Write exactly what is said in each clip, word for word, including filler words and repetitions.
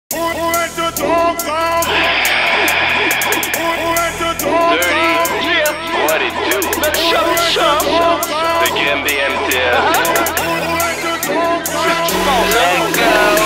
What it do? The Game B M T L. Let go.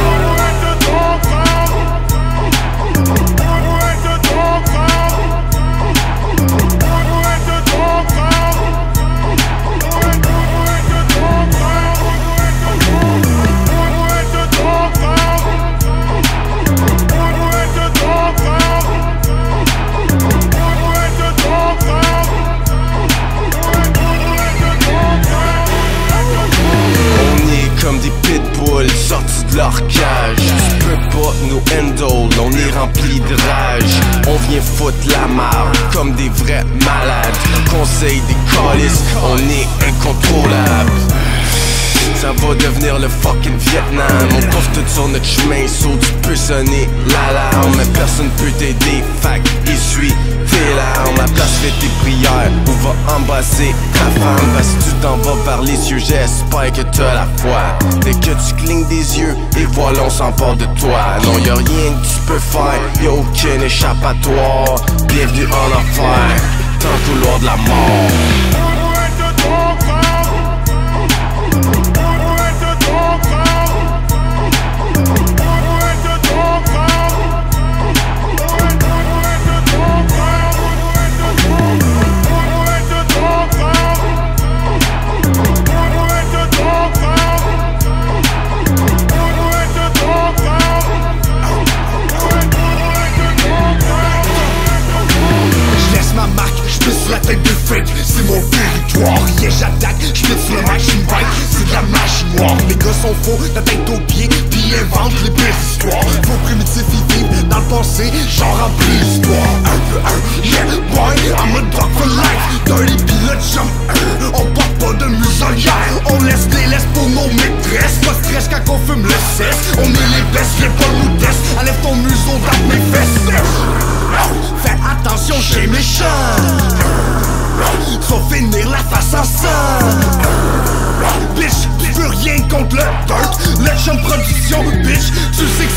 Comme des pitbulls sortis de leur cage. Tu peux pas nous handle, on est rempli de rage. On vient foutre la marde comme des vrais malades. Conseil des colis, on est incontrôlable. Ça va devenir le fucking Vietnam. On court tout sur notre chemin, saut tu peux sonner l'alarme. Mais personne peut t'aider, fac, essuie tes larmes. La place fait tes prières, ou va embrasser ta femme. Parce que tu t'en vas vers les cieux, j'espère que t'as la foi. Dès que tu clignes des yeux, et voilà on s'empare de toi. Non y'a rien que tu peux faire, y'a aucun échappatoire. Bienvenue en enfer, dans le couloir de la mort. La tête de fake, c'est mon territoire. Yeah, j'attaque, j'pète sur le machine bike, c'est de la machine noire. Les gars sont faux, la tête aux pieds, pis inventent les pires histoires. Faux primitifs, ils vivent dans le passé, genre en préhistoire. Un peu un, yeah, boy, I'm a dog for life. Dirty pis le jump, un, on porte pas de muselière. On laisse les laisses pour nos maîtresses. Pas de stress quand on fume le cesse. On est les bestes, viens pas nous test. Enlève ton museau dans mes fesses. Fais attention, j'ai méchant. Tu vas finir la face en sang. Bitch, tu veux rien contre le dirt. Le chum production, bitch, tu sais que